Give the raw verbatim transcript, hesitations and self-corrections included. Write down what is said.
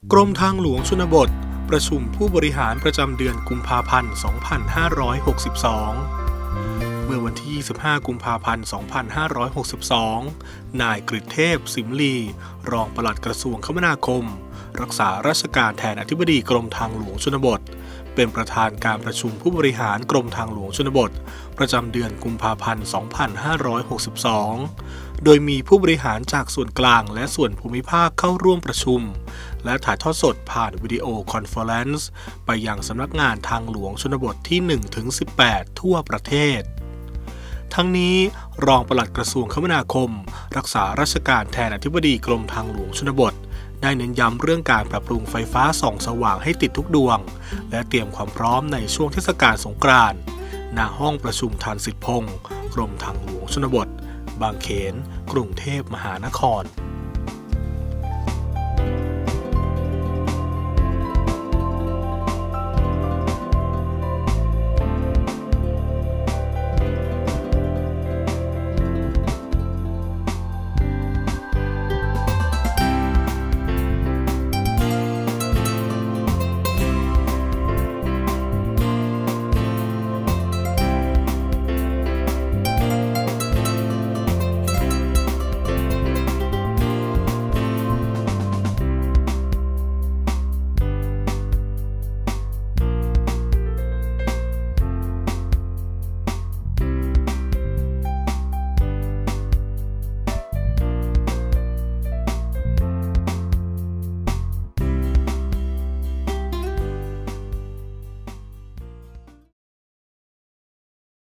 กรมทางหลวงชนบทประชุมผู้บริหารประจำเดือนกุมภาพันธ์ สองพันห้าร้อยหกสิบสอง เมื่อวันที่ ยี่สิบห้า กุมภาพันธ์ สองพันห้าร้อยหกสิบสอง นายกฤษเทพ สิมลี รองปลัดกระทรวงคมนาคม รักษาราชการแทนอธิบดีกรมทางหลวงชนบทเป็นประธานการประชุมผู้บริหารกรมทางหลวงชนบทประจำเดือนกุมภาพันธ์ สองพันห้าร้อยหกสิบสอง โดยมีผู้บริหารจากส่วนกลางและส่วนภูมิภาคเข้าร่วมประชุมและถ่ายทอดสดผ่านวิดีโอคอนเฟอเรนซ์ไปยังสำนักงานทางหลวงชนบทที่ หนึ่งถึงสิบแปด ทั่วประเทศทั้งนี้รองปลัดกระทรวงคมนาคมรักษาราชการแทนอธิบดีกรมทางหลวงชนบทได้เน้นย้ำเรื่องการปรับปรุงไฟฟ้าส่องสว่างให้ติดทุกดวงและเตรียมความพร้อมในช่วงเทศกาลสงกรานต์ณห้องประชุมทันสิทธิพงศ์กรมทางหลวงชนบทบางเขนกรุงเทพมหานคร